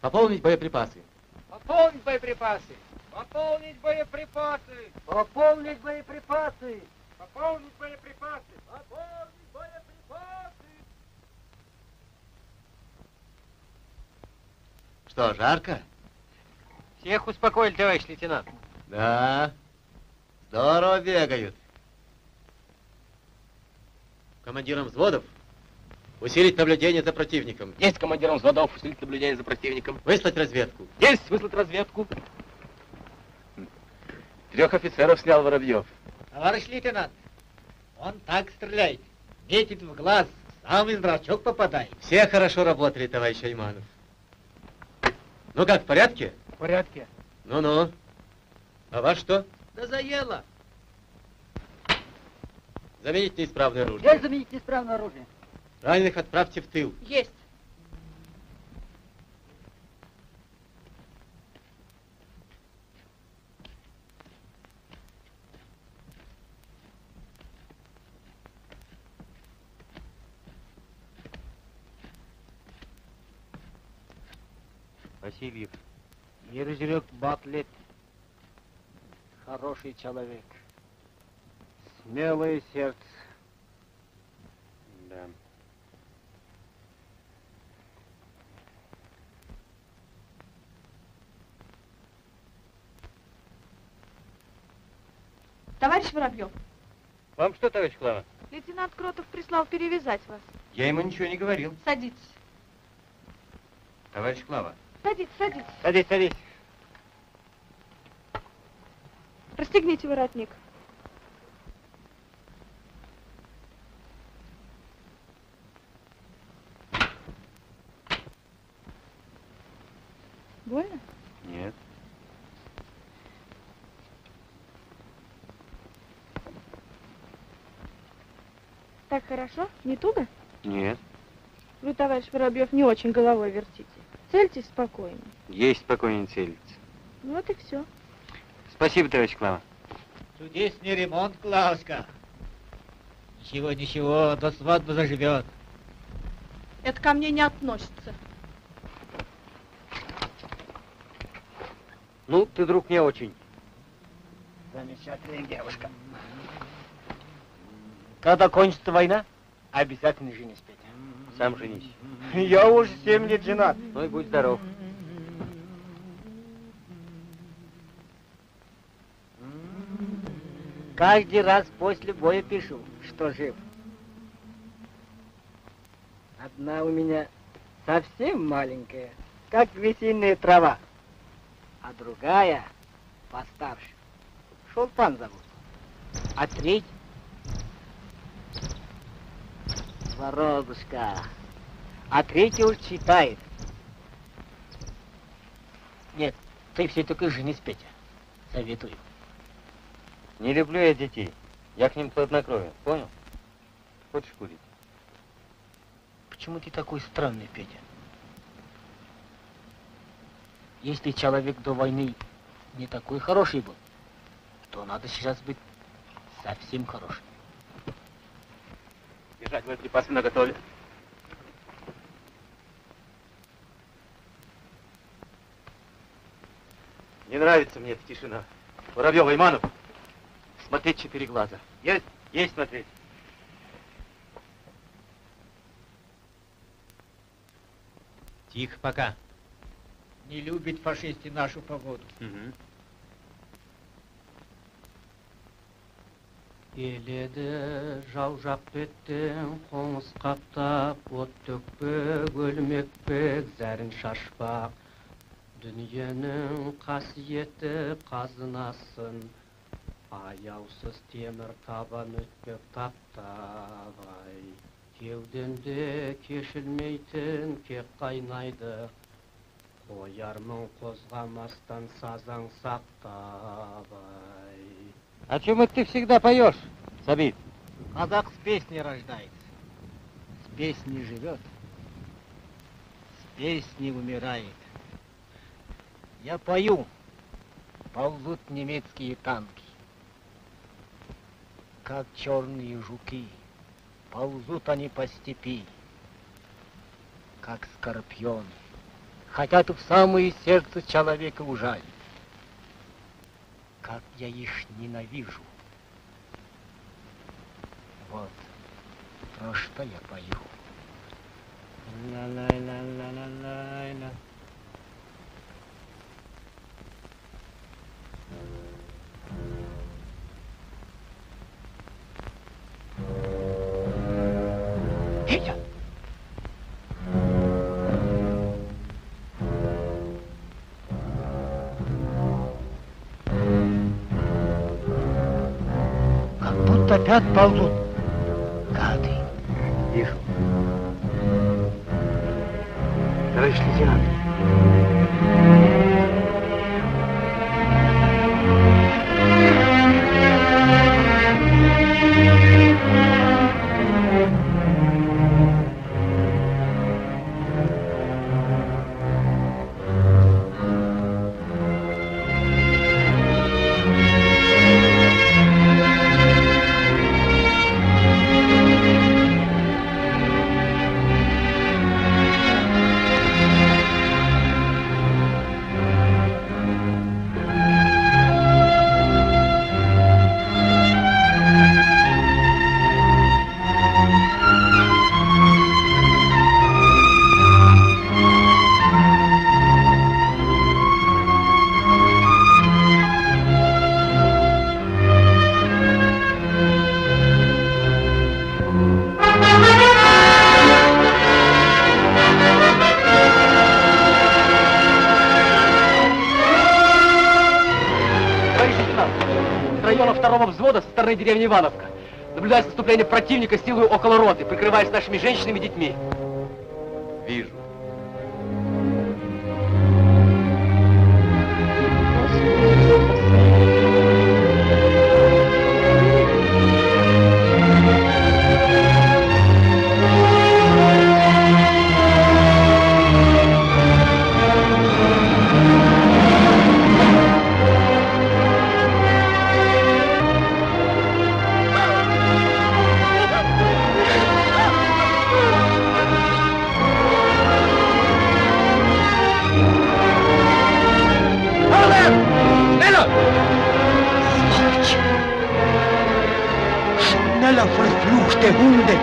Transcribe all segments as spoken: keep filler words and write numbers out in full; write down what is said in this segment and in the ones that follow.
Пополнить боеприпасы. Пополнить боеприпасы. Пополнить боеприпасы. Пополнить боеприпасы. Пополнить боеприпасы. Пополнить боеприпасы. Что, жарко? Всех успокоили, товарищ лейтенант. Да. Здорово бегают. Командирам взводов усилить наблюдение за противником. Есть командиром взводов усилить наблюдение за противником. Выслать разведку. Есть выслать разведку. Трех офицеров снял Воробьев. Товарищ лейтенант, он так стреляет. Метит в глаз, самый зрачок попадает. Все хорошо работали, товарищ Айманов. Ну как, в порядке? В порядке. Ну-ну. А вас что? Да заело. Заменить неисправное оружие. Есть заменить неисправное оружие. Раненых отправьте в тыл. Есть. Васильев. Ержерек Батлет. Хороший человек. Смелое сердце. Да. Товарищ Воробьев, Вам что, товарищ Клава? лейтенант Кротов прислал перевязать вас. Я ему ничего не говорил. Садитесь. Товарищ Клава. Садитесь, садитесь. Садись, садись. Расстегните воротник. Больно? Нет. Так хорошо? Не туго? Нет. Вы, товарищ Воробьев, не очень головой вертите. Цельтесь спокойно. Есть спокойнее целиться. Ну вот и все. Спасибо, товарищ Клава. Чудесный ремонт, Клауска. Ничего, ничего, до свадьбы заживет. Это ко мне не относится. Ну, ты, друг, не очень. Замечательная девушка. Когда кончится война, обязательно женись, Петя. Сам женись. Я уже семь лет женат. Ну и будь здоров. Каждый раз после боя пишу, что жив. Одна у меня совсем маленькая, как весенняя трава, а другая постарше. Шолпан зовут. А треть Воробушка. А третья уж читает. Нет, ты все-таки женись, Петя. Советую. Не люблю я детей. Я к ним хладнокровен. Понял? Хочешь курить? Почему ты такой странный, Петя? Если человек до войны не такой хороший был, то надо сейчас быть совсем хорошим. Держать боеприпасы наготове. Не нравится мне эта тишина. Воробьев, Иманов, смотреть четыре глаза. Есть, есть смотреть. Тихо пока. Не любит фашисты нашу погоду. Угу. Келеді жау жақ беттен қоңыз қаптап, от төкпек, өлмекпек, зәрін шашпақ. Дүниенің қасиетті қазынасын, аяусыз темір табан өтпек таптағай. Кеудемде кешілмейтін кек қайнайды, қоярмын қозғамастан сазаң сақтабай. О чем это ты всегда поешь, Сабит. Казак с песней рождается, с песней живет, с песней умирает. Я пою, ползут немецкие танки, как черные жуки, ползут они по степи, как скорпионы, хотят в самое сердце человека ужалить. Как я их ненавижу. Вот про что я пою. Ла-ла-ла-ла-ла-ла-ла. Федя! Как будто опять ползут. Гады. Вижу. Товарищ лейтенант. Взвода со стороны деревни Ивановка. Наблюдается наступление противника силой около роты, прикрываясь нашими женщинами и детьми. Вижу. Schneller, verfluchte Hunde!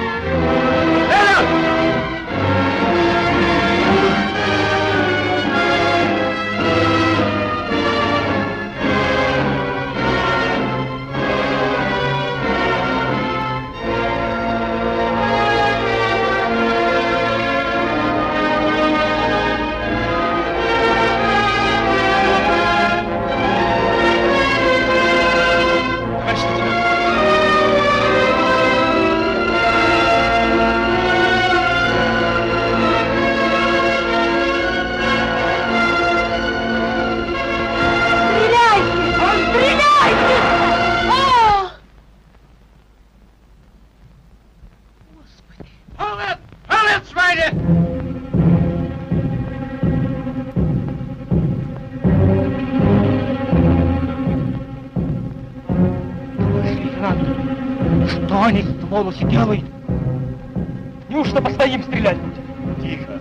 Что они, сволочи, делают? Неужто по своим стрелять будут? Тихо.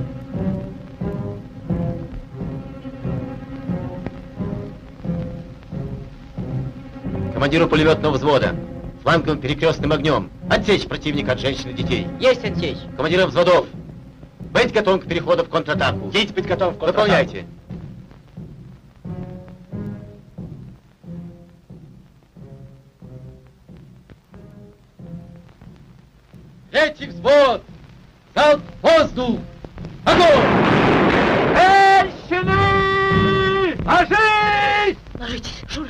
Командиру пулеметного взвода. Фланговым перекрестным огнем. Отсечь противника от женщин и детей. Есть отсечь. Командирам взводов. Быть готовым к переходу в контратаку. Есть быть готовым в контратаку. Выполняйте. Третий взвод! Залп в воздух! Огонь! Женщины! Ложись! Ложитесь, Шура.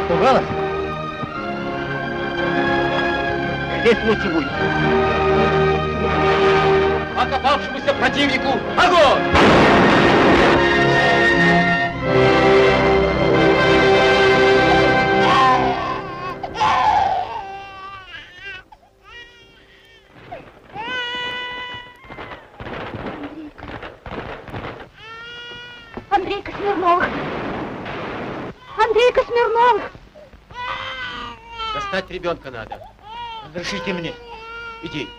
Испугалась? Здесь лучше будет. Окопавшемуся противнику огонь! Андрейка Смирновых! Андрейка Смирновых! Достать ребенка надо. Разрешите мне. Иди.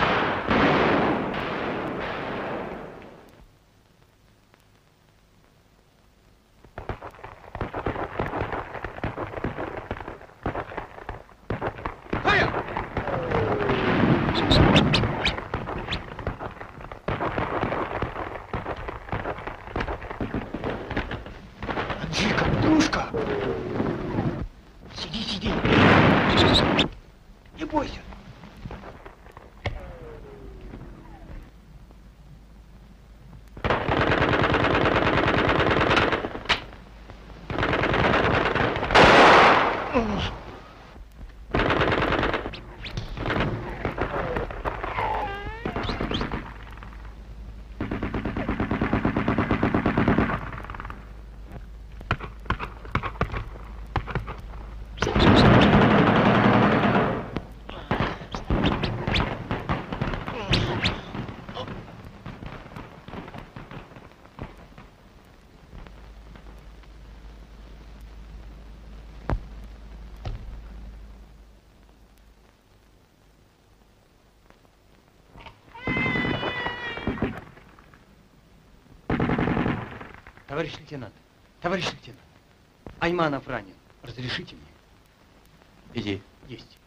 Анжика, дружка! Сиди, сиди. Не бойся. Товарищ лейтенант, товарищ лейтенант, Айманов ранен. Разрешите мне? Иди. Есть.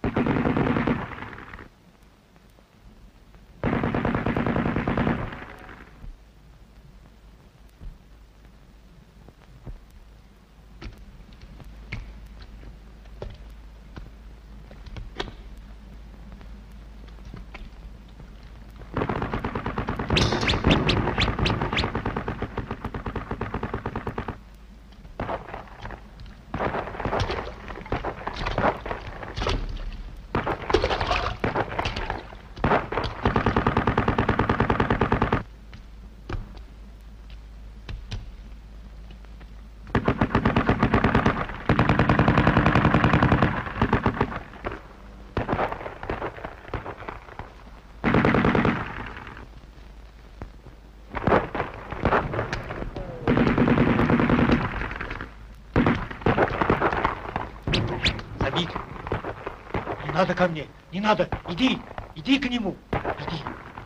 Не надо ко мне, не надо, иди, иди к нему, иди.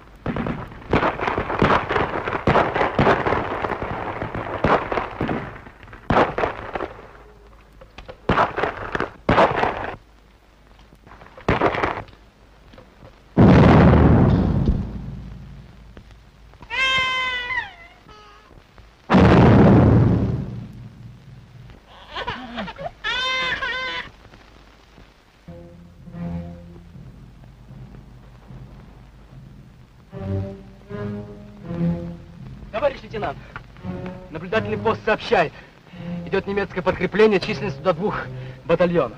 Товарищ лейтенант, наблюдательный пост сообщает, идет немецкое подкрепление численностью до двух батальонов.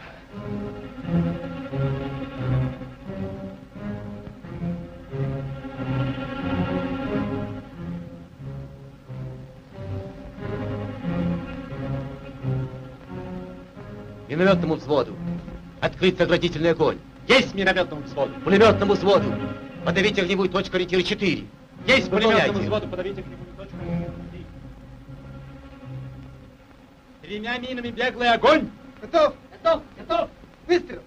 Минометному взводу открыть заградительный огонь. Есть минометному взводу. Пулеметному взводу подавить огневую точку ориентира четыре. Есть пулеметному взводу подавить огневую точку ориентира три. Тремя минами беглый огонь. Готов! Готов! Готов! Выстрел!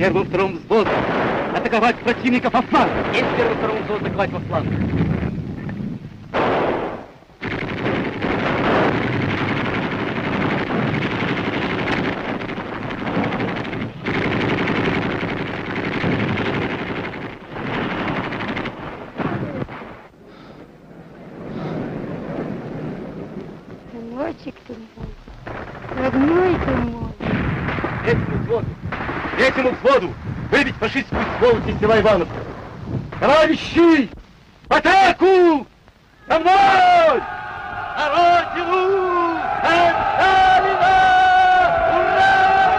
Первым, вторым взводом атаковать противника по флангу. Есть первый, второй взвод атаковать во фланг. Сыночек ты мой, родной ты мой. Третьему взводу, третьему взводу выбить фашистскую сволочь из села Ивановку. Товарищи, в атаку! За мной! На родину! За Сталина! Ура!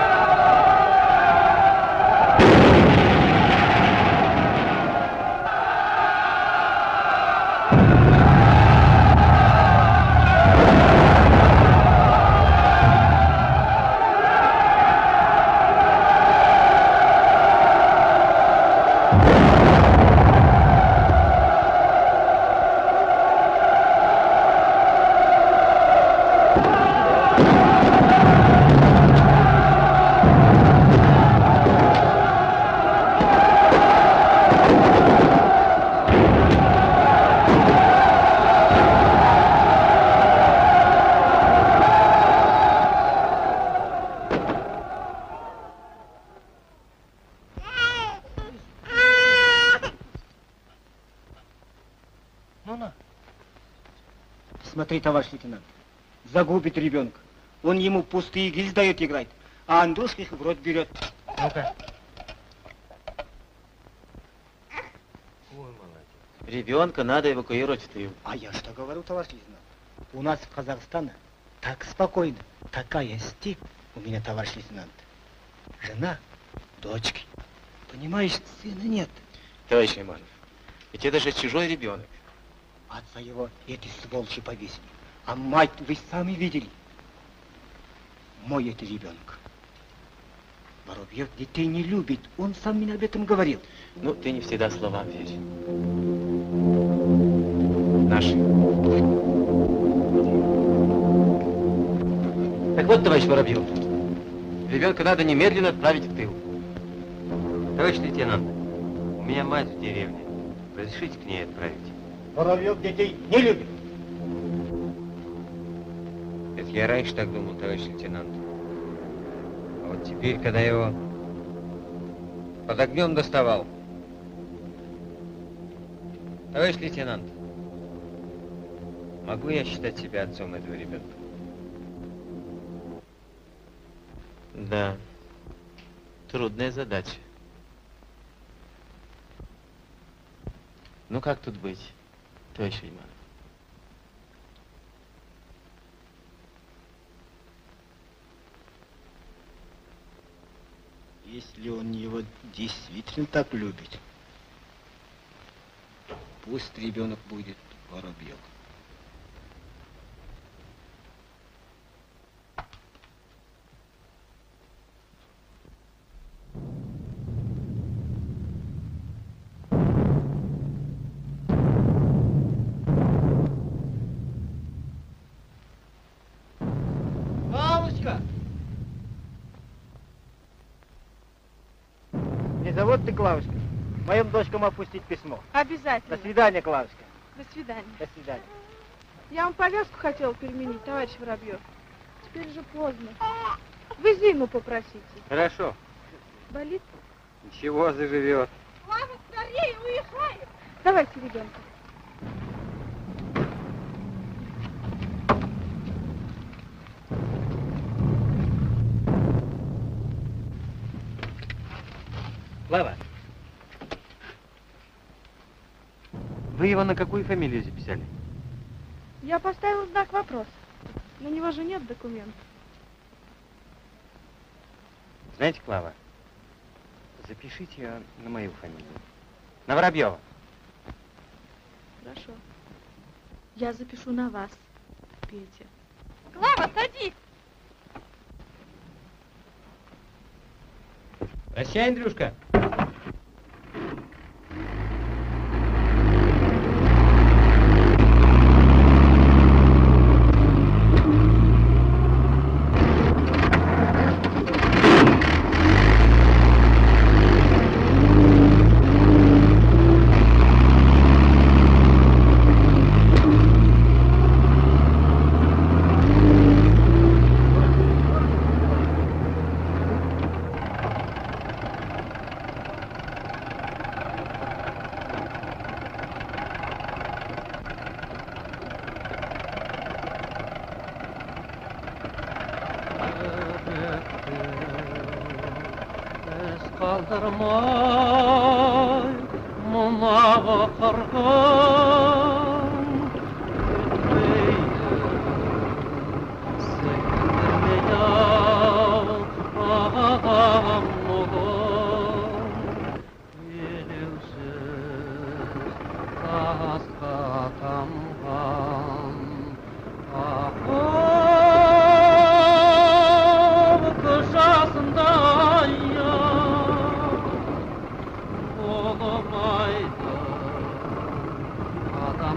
Смотри, товарищ лейтенант, загубит ребенка. Он ему пустые гильз дает играть, а Андрюшка их в рот берет. Ну-ка. Ребенка надо эвакуировать в тыл. А я что говорю, товарищ лейтенант? У нас в Казахстане так спокойно, такая степь. У меня, товарищ лейтенант, жена, дочки. Понимаешь, сына нет. Товарищ Лиманов, ведь это же чужой ребенок. Отца его эти сволочи повесили. А мать вы сами видели. Мой это ребенок. Воробьев детей не любит. Он сам мне об этом говорил. Ну, ты не всегда словам верь. Наши. Так вот, товарищ Воробьев, ребенка надо немедленно отправить в тыл. Товарищ лейтенант, у меня мать в деревне. Разрешите к ней отправить? Воробьев детей не любит. Это я раньше так думал, товарищ лейтенант. А вот теперь, когда его под огнем доставал. Товарищ лейтенант, могу я считать себя отцом этого ребенка? Да, трудная задача. Ну как тут быть, товарищ Лиманов? Если он его действительно так любит, пусть ребенок будет Воробьев. Не зовут ты, Клавушка? Моим дочкам опустить письмо. Обязательно. До свидания, Клавушка. До свидания. До свидания. Я вам повязку хотела переменить, товарищ Воробьев. Теперь же поздно. Вы Зину попросите. Хорошо. Болит? Ничего, заживет. Мама, скорее, уезжай! Давайте ребенка. Слава, вы его на какую фамилию записали? Я поставил знак вопроса. На него же нет документов. Знаете, Клава, запишите ее на мою фамилию. На Воробьева. Хорошо. Я запишу на вас, Петя. Клава, садись! Прощай, Андрюшка. Kaldırmay munağı kırgın Sektirmeye ağam oğul Yenilsiz taska tamgan Ahım kışasında Adam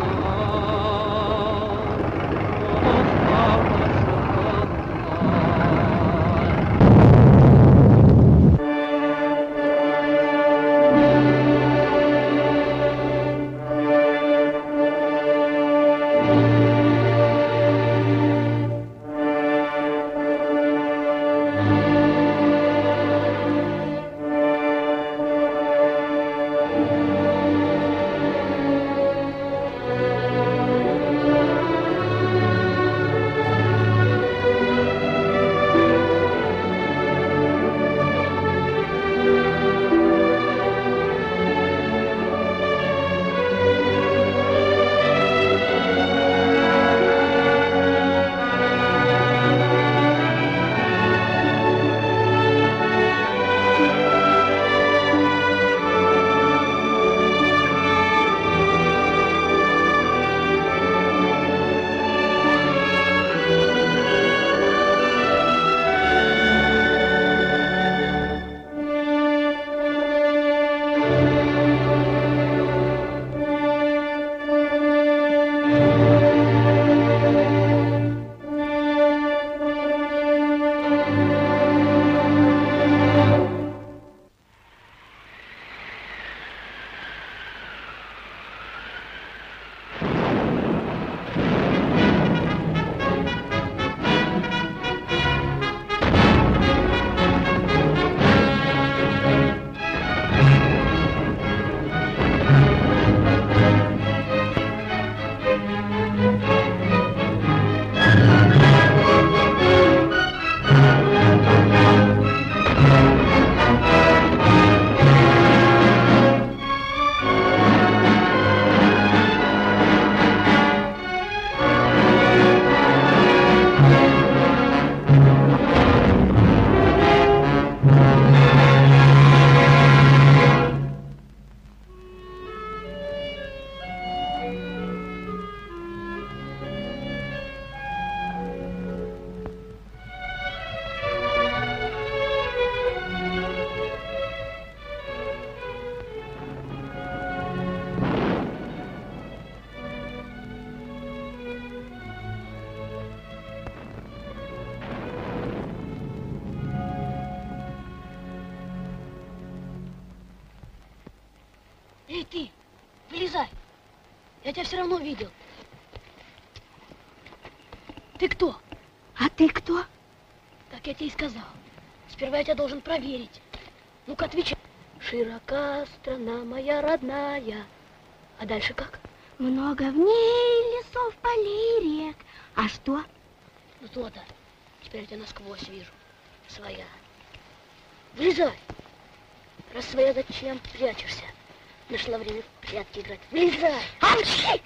Эй, ты, вылезай. Я тебя все равно видел. Ты кто? А ты кто? Так я тебе и сказал. Сперва я тебя должен проверить. Ну-ка, отвечай. Широка страна моя родная. А дальше как? Много в ней лесов, полей, рек. А что? Ну то-то. Теперь я тебя насквозь вижу. Своя. Вылезай. Раз своя, зачем прячешься? Нашла время в прятки играть. Вылезай! Амчи!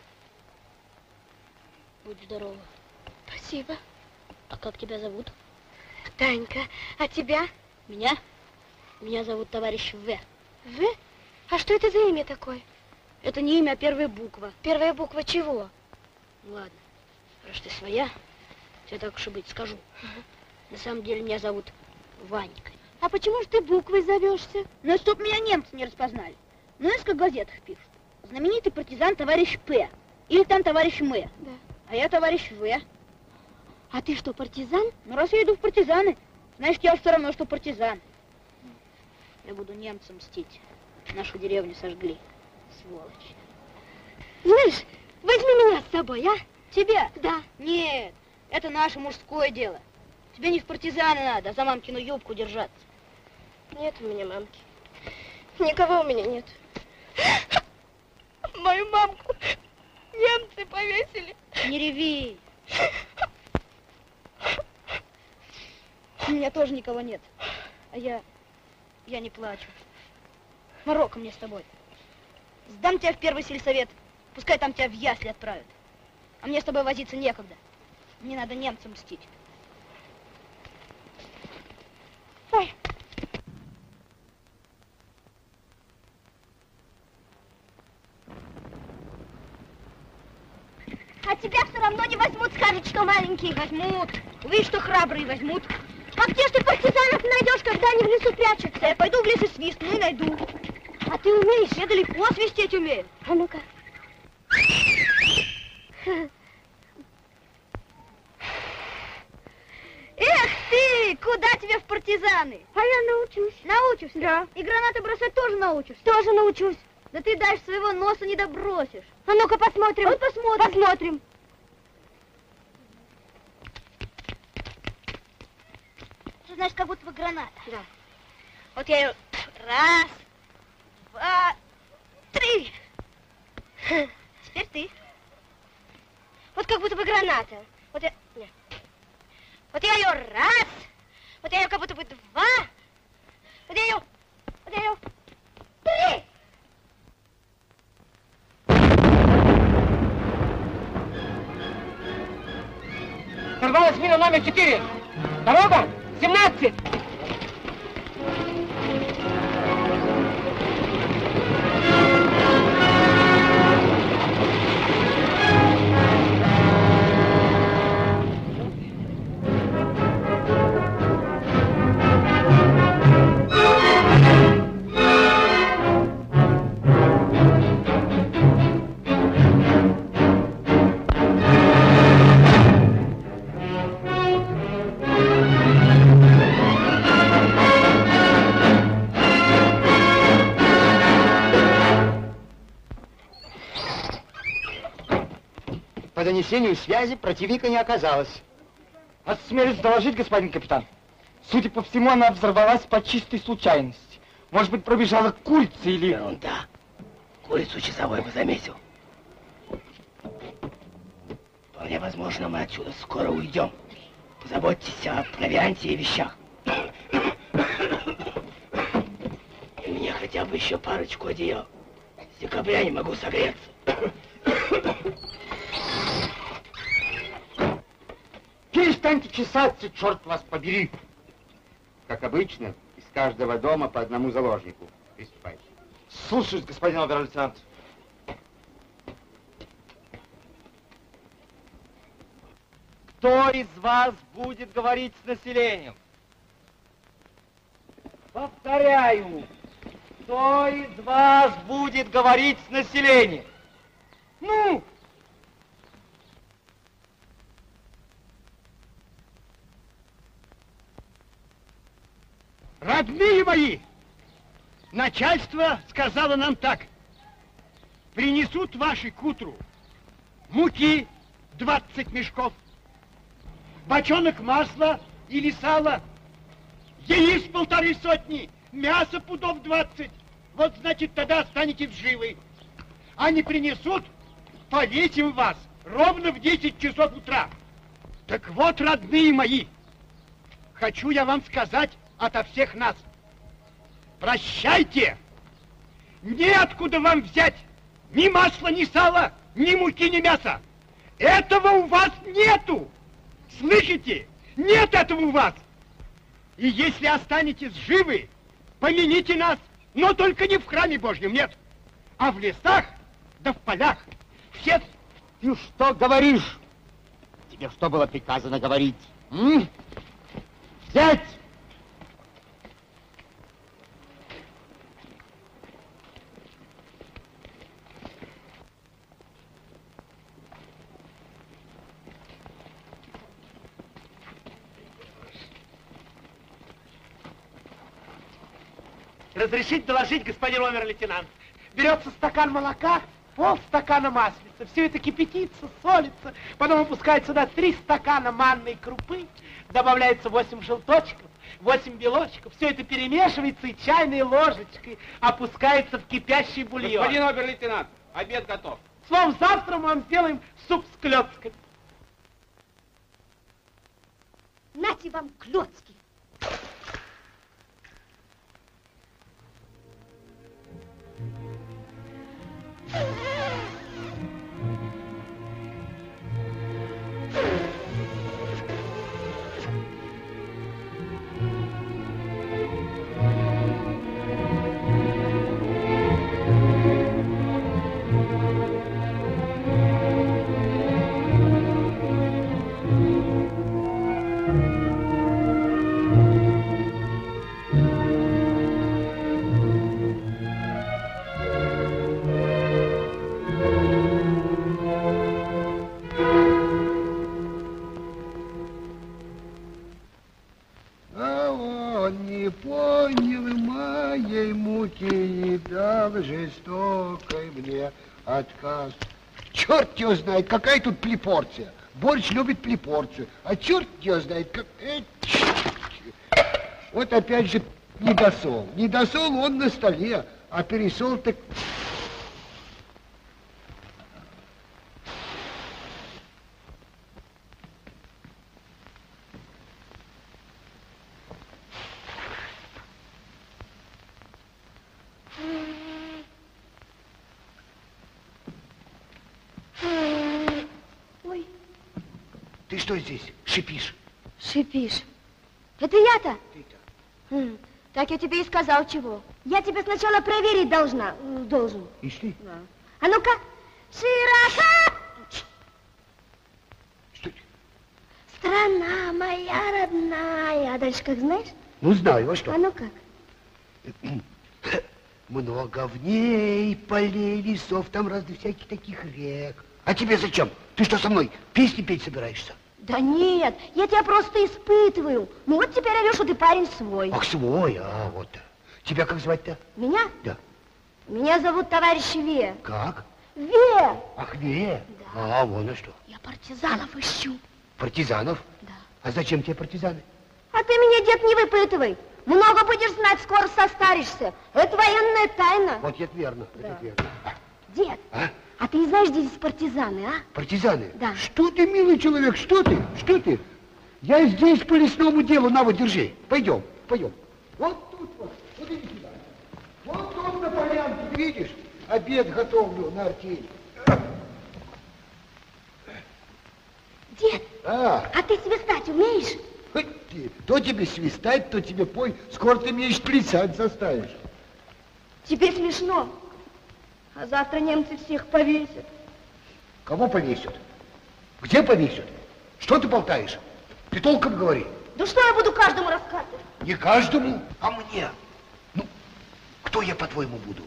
Будь здорова. Спасибо. А как тебя зовут? Танька. А тебя? Меня? Меня зовут товарищ В. В? А что это за имя такое? Это не имя, а первая буква. Первая буква чего? Ладно. Раз ты своя, я так уж и быть скажу. Угу. На самом деле меня зовут Ванькой. А почему же ты буквой зовешься? Ну, чтоб меня немцы не распознали. Ну, несколько газетах пишут. Знаменитый партизан товарищ П. Или там товарищ М. Да. А я товарищ В. А ты что, партизан? Ну, раз я иду в партизаны, значит, я все равно, что партизан. Я буду немцам мстить. Нашу деревню сожгли. Сволочи. Знаешь, возьми меня с собой, а? Тебя? Да. Нет, это наше мужское дело. Тебе не в партизаны надо, а за мамкину юбку держаться. Нет у меня мамки. Никого у меня нет. Мою мамку немцы повесили. Не реви. У меня тоже никого нет. А я Я не плачу. Марокко мне с тобой. Сдам тебя в первый сельсовет. Пускай там тебя в ясли отправят. А мне с тобой возиться некогда. Мне надо немцам мстить. Ой. А тебя все равно не возьмут, скажут, что маленький. Возьмут. Видишь, что храбрые возьмут. А где ж ты партизанов найдешь, когда они в лесу прячутся? Я пойду в лес и свистну и найду. А ты умеешь? Я далеко свистеть умею. А ну-ка. Эх ты, куда тебе в партизаны? А я научусь. Научишься? Да. И гранаты бросать тоже научишься? Тоже научусь. Да ты дальше своего носа не добросишь. А ну-ка посмотрим. Вот посмотрим. Посмотрим. Это значит, как будто бы граната. Да. Вот я ее раз, два, три. Теперь ты. Вот как будто бы граната. Вот я... Нет. Вот я ее раз. Вот я ее как будто бы два. Вот я ее... Вот я ее... Три. Сорвалась мина номер четыре. Дорога семнадцать. По донесению связи противника не оказалось. Осмелюсь доложить, господин капитан. Судя по всему, она взорвалась по чистой случайности. Может быть, пробежала курица или... Ерунда. Курицу часовой бы заметил. Вполне возможно, мы отсюда скоро уйдем. Позаботьтесь о провианте и вещах. И мне хотя бы еще парочку одеял. С декабря не могу согреться. Перестаньте чесаться, черт вас побери. Как обычно, из каждого дома по одному заложнику. Приступайте. Слушаюсь, господин обер-лейтенант. Кто из вас будет говорить с населением? Повторяю, кто из вас будет говорить с населением? Ну! Родные мои, начальство сказало нам так. Принесут ваши к утру муки двадцать мешков, бочонок масла или сала, яиц полторы сотни, мясо пудов двадцать. Вот, значит, тогда останетесь живы. А не принесут, повесим вас ровно в десять часов утра. Так вот, родные мои, хочу я вам сказать ото всех нас. Прощайте! Неоткуда вам взять ни масла, ни сала, ни муки, ни мяса. Этого у вас нету! Слышите? Нет этого у вас! И если останетесь живы, помяните нас, но только не в храме Божьем, нет, а в лесах да в полях. Все... Ты что говоришь? Тебе что было приказано говорить? М? Взять! Разрешить доложить, господин обер-лейтенант. Берется стакан молока, полстакана маслица. Все это кипятится, солится. Потом опускается сюда три стакана манной крупы. Добавляется восемь желточков, восемь белочков. Все это перемешивается и чайной ложечкой опускается в кипящий бульон. Господин обер-лейтенант, обед готов. Словом, завтра мы вам сделаем суп с клёцкой. Нате вам клёцки. он не понял моей муки и дал жестокой мне отказ. Черт его знает, какая тут плепорция. Борщ любит плепорцию, а черт его знает, как... Э, вот опять же недосол. Недосол он на столе, а пересол так... Ой, Ты что здесь шипишь? шипишь. Это я-то? Ты-то. Хм, так я тебе и сказал чего. Я тебя сначала проверить должна. э, Должен. Ишь ты. Да. А ну-ка, широко! Что ты? Страна моя родная. А дальше как знаешь? Ну, знаю, а что? А ну как? Много в ней полей, лесов, там разных всяких таких рек. А тебе зачем? Ты что со мной, песни петь собираешься? Да нет, я тебя просто испытываю. Ну вот теперь орешь, что ты парень свой. Ах, свой, а вот. Тебя как звать-то? Меня? Да. Меня зовут товарищ Ве. Как? Ве! Ах, Ве? Да. А, вон и что. Я партизанов ищу. Партизанов? Да. А зачем тебе партизаны? А ты меня, дед, не выпытывай. Много будешь знать, скоро состаришься. Это военная тайна. Вот это верно, Да. это верно. Дед, А? а ты знаешь, где здесь партизаны, а? Партизаны? Да. Что ты, милый человек, что ты? Что ты? Я здесь по лесному делу, на вот, держи. Пойдем, пойдем. Вот тут вот, вот иди сюда. Вот он на полянке, ты видишь? Обед готовлю на артель. Дед, А, а ты свистать умеешь? хоть ты, то тебе свистать, то тебе пой, скоро ты меня плясать заставишь. Тебе смешно. А завтра немцы всех повесят. Кого повесят? Где повесят? Что ты болтаешь? Ты толком говори. Да что я буду каждому рассказывать? Не каждому, а мне. Ну, кто я, по-твоему, буду?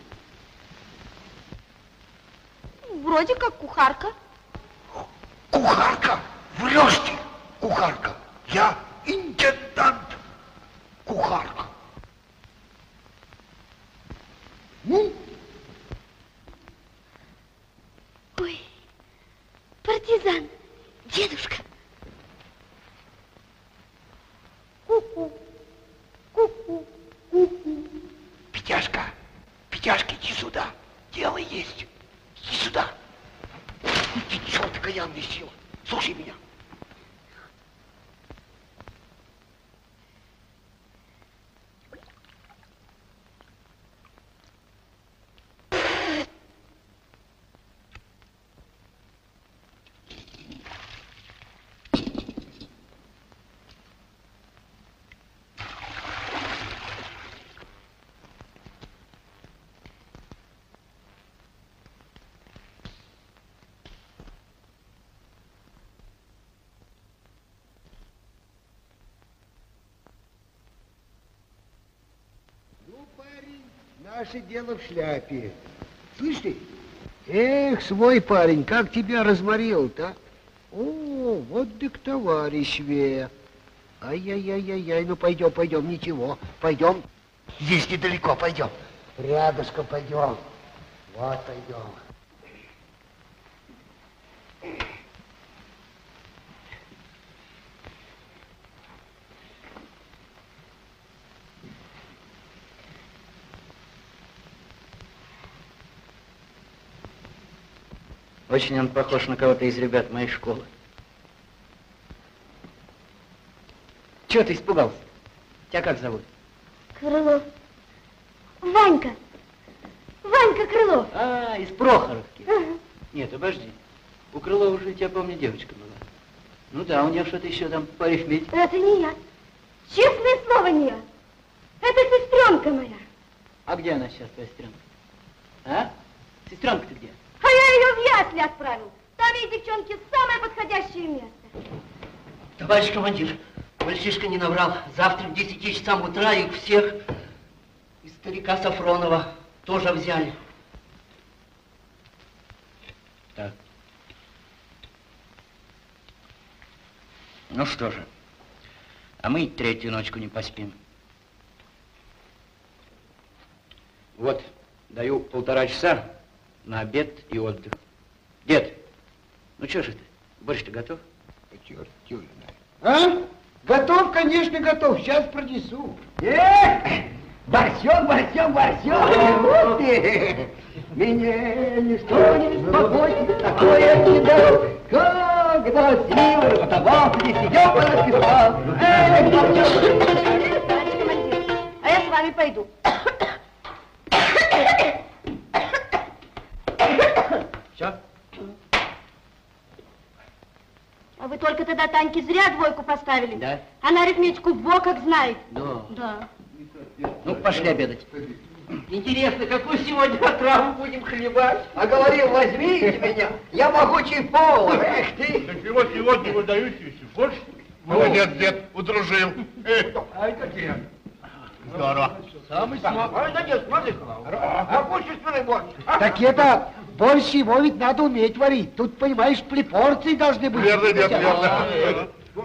Вроде как кухарка. Кухарка? Врешь ты, кухарка. Я интендант. Кухарка. Ну? Ой, партизан, дедушка. Ку-ку, ку-ку, ку-ку. Петяшка, Петяшка, иди сюда. Дело есть. Иди сюда. Иди, черт, окаянная сила. Слушай меня. Наше дело в шляпе. Слышь ты? Эх, свой парень, как тебя разморил-то? О, вот так товарищ Ве. Ай-яй-яй-яй-яй, ну пойдем, пойдем, ничего, пойдем. Здесь недалеко, пойдем. Рядышком пойдем. Вот пойдем. Очень он похож на кого-то из ребят моей школы. Чего ты испугался? Тебя как зовут? Крылов. Ванька. Ванька Крылов. А, из Прохоровки. Ага. Нет, обожди. У Крылова уже, я помню, девочка была. Ну да, у нее что-то еще там по арифметике. Это не я. Честное слово, не я. Это сестренка моя. А где она сейчас, твоя сестренка? А? Сестренка ты где? А я ее в ясли отправил. Там ей, девчонки, самое подходящее место. Товарищ командир, мальчишка не наврал. Завтра в десяти часам утра их всех и старика Сафронова тоже взяли. Так. Ну что же, А мы и третью ночку не поспим. Вот, даю полтора часа на обед и отдых. Дед, ну что же ты, борщ-то готов? Черт, а? Готов, конечно, готов. Сейчас принесу. Эх, борщок, борщок, борщок. Вот ты. Меня ничто не беспокоит, такое всегда. Когда силы потовал, здесь идем по расписал. Эх, борщок. Товарищ командир, а я с вами пойду. Все? А вы только тогда Таньке зря двойку поставили. Да? Она арифметику во как знает. Да. Да. Ну, пошли обедать. Интересно, какую сегодня отраву будем хлебать? А говорил, возьмите меня, я могучий пол. Эх ты. Так его сегодня выдают еще больше. Молодец, дед, удружил. Ай, какие. Здорово. Самый смак. Ай, да нет, смотри, могущественный борщ. Так это, борщ его ведь надо уметь варить. Тут, понимаешь, порции должны быть. Верно, дед, верно.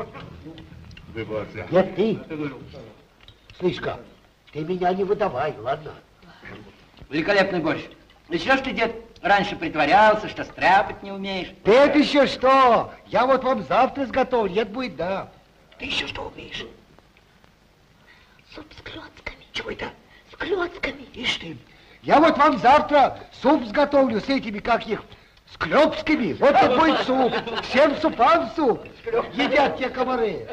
Нет, ты. Слышь-ка, ты меня не выдавай, ладно? Великолепный борщ. И что ж ты, дед, раньше притворялся, что стряпать не умеешь? Ты это еще что? Я вот вам завтра сготовлю, это будет да. Ты еще что умеешь? Суп с клёцками. Чего это? С клёцками. Ишь ты. Я вот вам завтра суп сготовлю с этими, как их, с клёпскими. Вот это будет суп. Всем супам суп. Едят те комары.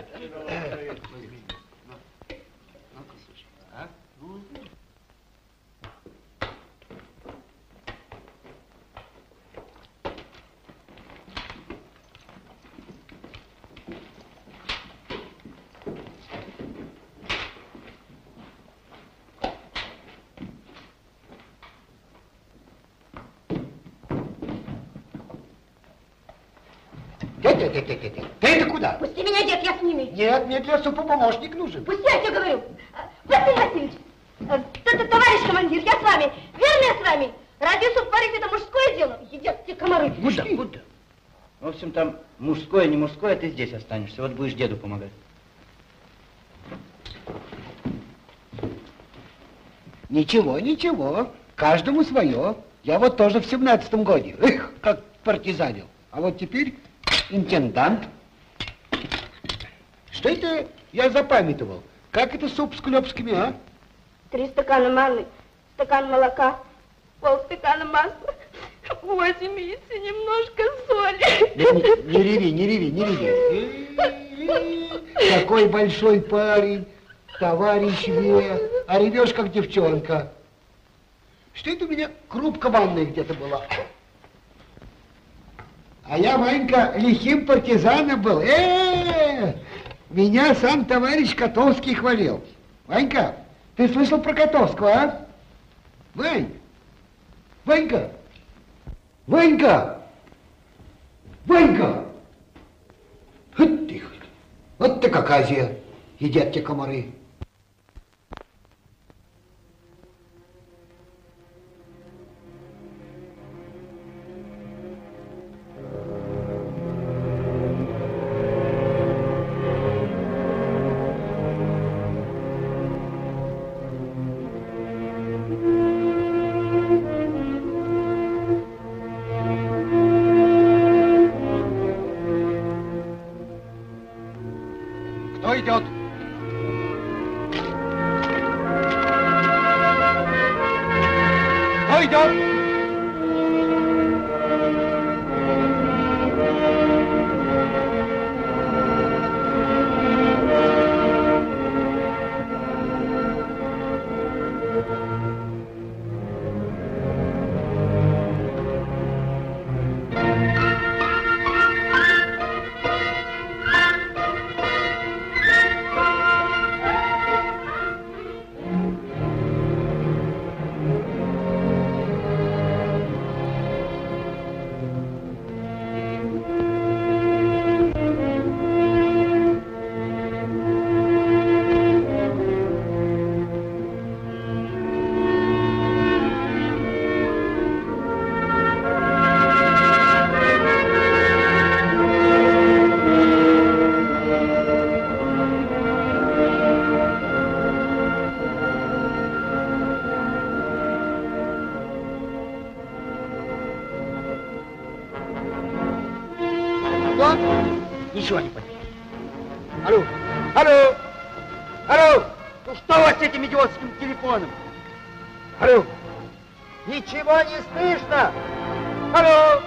Ты-ты-ты-ты-ты. Ты это куда? Пусти меня, дед, я с ними. Нет, мне для супа помощник нужен. Пусти, я тебе говорю. Василий Васильевич, это товарищ командир, я с вами. Верно, я с вами. Разве суп варить это мужское дело? Едят те комары. Куда? Куда? В общем, там мужское, не мужское, ты здесь останешься. Вот будешь деду помогать. Ничего, ничего. Каждому свое. Я вот тоже в семнадцатом годе. Эх, как партизанил. А вот теперь интендант. Что это я запамятовал? Как это суп с клёпскими, а? Три стакана манны, стакан молока, полстакана масла, восемь яиц и немножко соли. Да не, не реви, не реви, не реви. Такой большой парень, товарищ Ве, а ревешь как девчонка. Что это у меня крупка ванная где-то была? А я, Ванька, лихим партизаном был. Э-э-э! Меня сам товарищ Котовский хвалил. Ванька, ты слышал про Котовского, а? Вань! Ванька! Ванька! Ванька! Вот ты, вот ты как Азия. Едят те комары. Кто идет? Кто идет? ничего не понимаю. Алло, алло, алло, ну что у вас с этим идиотским телефоном? Алло, ничего не слышно. Алло.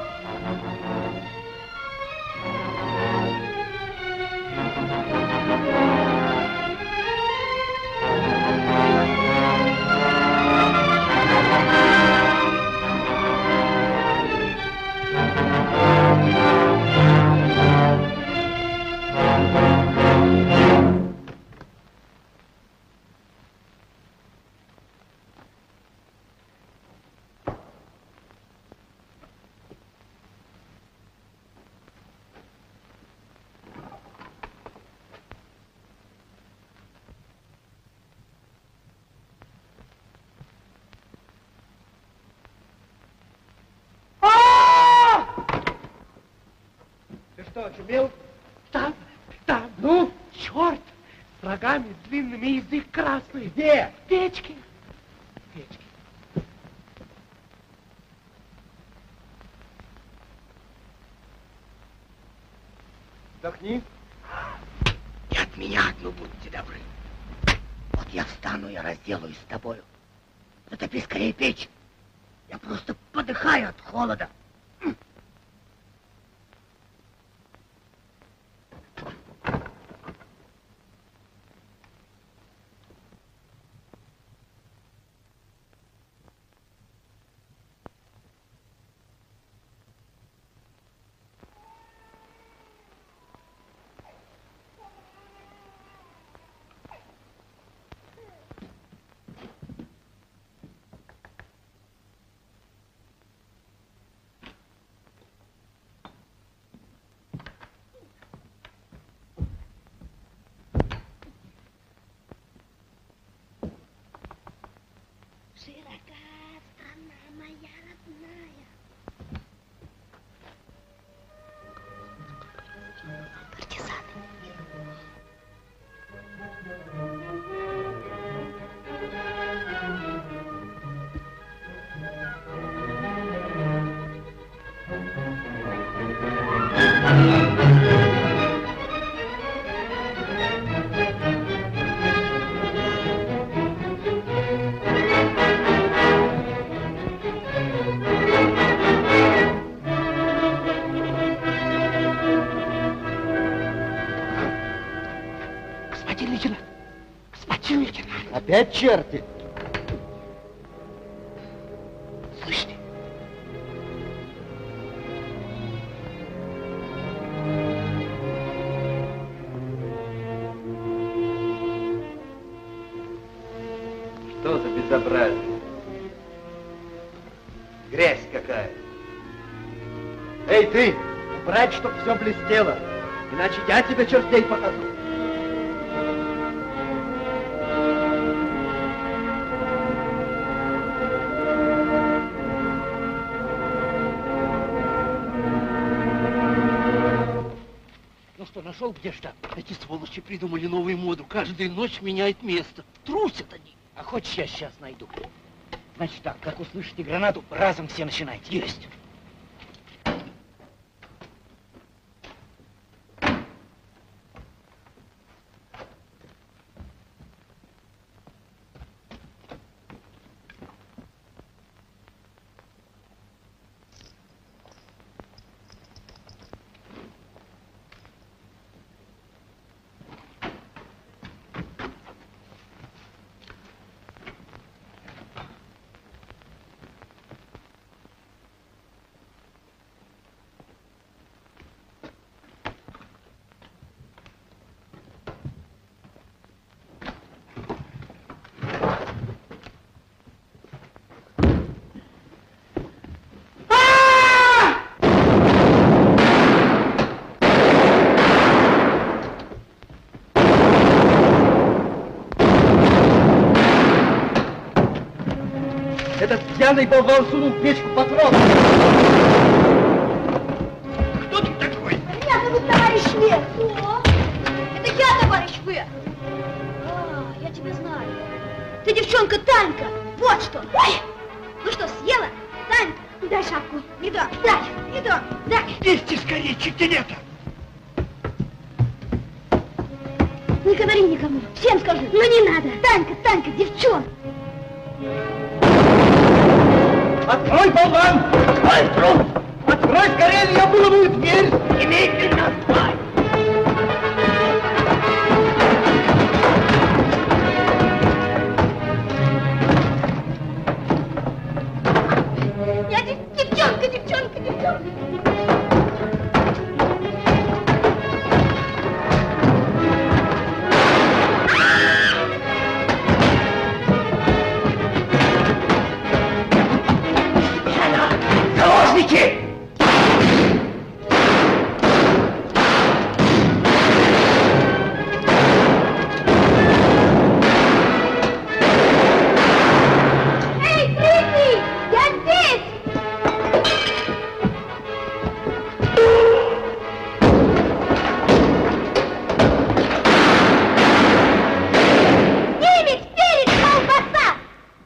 Что, очумел? Там, там, ну, черт, с рогами длинными, язык красный. Где? В печке. В печке. Вдохни. И от меня одну будьте добры. Вот я встану и разделаюсь с тобою. Затопи скорее печь. Я просто подыхаю от холода. Опять черти? Слышь ты? Что за безобразие? Грязь какая. Эй, ты! Брать, чтоб все блестело. Иначе я тебе чертей покажу. Нашел, где штаб? Эти сволочи придумали новую моду. Каждую ночь меняют место. Трусят они. А хочешь, я сейчас найду? Значит так, как услышите гранату, разом все начинайте. Есть. Этот пьяный болван сунул в печку патрон. Кто ты такой? Меня зовут товарищ В. О, это я, товарищ В. А, я тебя знаю. Ты девчонка Танька. Вот что. Ой! Ну что, съела? Танька, дай шапку. Не дам. Дай, не дам. Дай. Вместе скорее, чертенята. Не говори никому, всем скажу. Ну не надо. Танька, Танька, девчонка. Открой, болван! Открой! Открой скорее, я выломаю дверь! Немедленно открой! Я дев- девчонка, девчонка, девчонка. Заложники! Эй, Тритни, я здесь! Немец, перец, колбаса!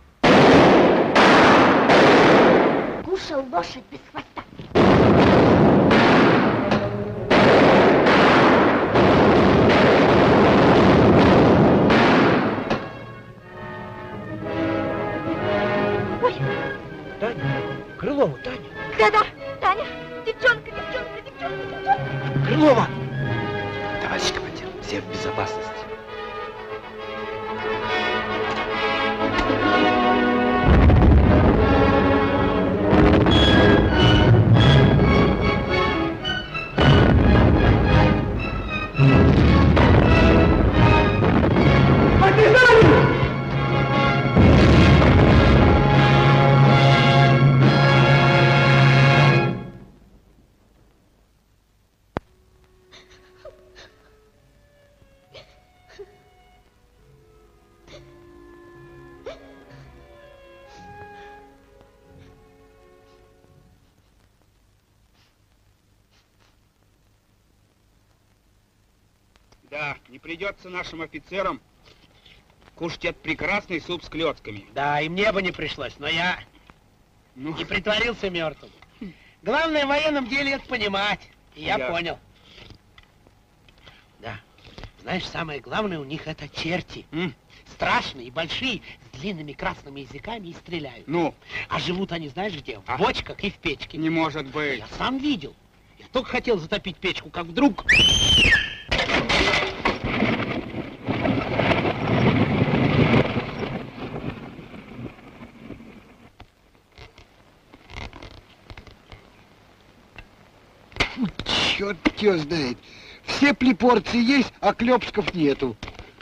Кушал лошадь без хвоста. Ой, Таня, Крылова, Таня, да-да, Таня, девчонка, девчонка, девчонка, девчонка. Крылова! Товарищ командир, все в безопасности. Да, не придется нашим офицерам кушать этот прекрасный суп с клетками. Да, и мне бы не пришлось, но я Ну, не притворился мертвым. Главное в военном деле это понимать. И я Я- понял. Да. Знаешь, самое главное у них это черти. М? Страшные, большие, с длинными красными языками и стреляют. ну, А живут они, знаешь где? В А? бочках и в печке. не может быть. Я сам видел. Я только хотел затопить печку, как вдруг... Черт его знает. Все плепорции есть, а клепсков нету.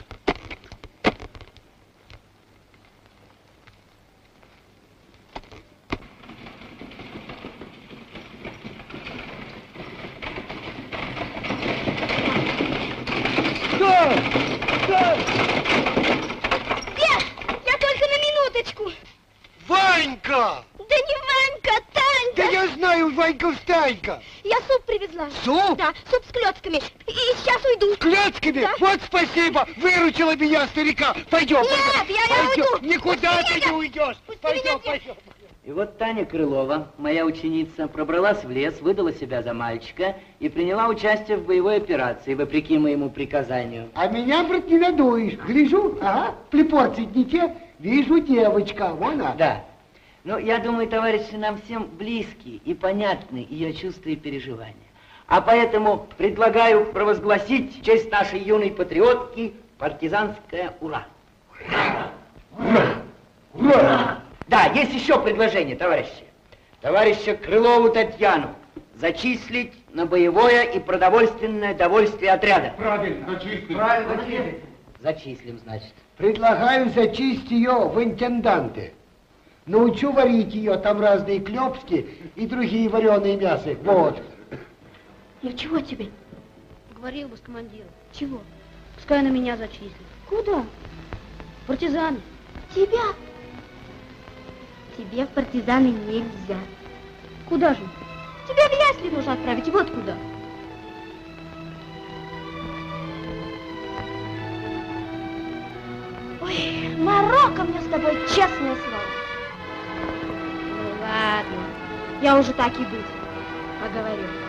Да! Да! Свет, я только на минуточку. Ванька! Да не Ванька, а Танька. Да я знаю, Ванька встанька. Я суп привезла. Суп? Да, суп с клетками. И сейчас уйду. С клетками? Да. Вот спасибо, выручила меня старика. Пойдем, Нет, пойдем. я не пойдем. уйду. Никуда Пусти ты меня. не уйдешь. Пусти Пойдем, меня, пойдем. И вот Таня Крылова, моя ученица, пробралась в лес, выдала себя за мальчика и приняла участие в боевой операции, вопреки моему приказанию. А меня, брат, не надуешь. Гляжу, ага, плепорции не те, вижу девочка, вон она. Да. Ну, я думаю, товарищи, нам всем близки и понятны ее чувства и переживания. А поэтому предлагаю провозгласить в честь нашей юной патриотки партизанское «Ура!». Ура! Ура! Ура! Да, есть еще предложение, товарищи. Товарища Крылову Татьяну зачислить на боевое и продовольственное довольствие отряда. Правильно, зачислим. Правильно, зачислим. Зачислим, значит. Предлагаю зачесть ее в интенданты. Научу варить ее, там разные клепски и другие вареные мясы. Вот. Ну чего тебе? Говорил бы с командиром. Чего? Пускай на меня зачислит. Куда? Партизаны. Тебя? Тебе в партизаны нельзя. Куда же? Тебя в ясли нужно отправить, вот куда. Ой, Марокко мне с тобой, честное слово. Ну ладно, я уже так и быть поговорю.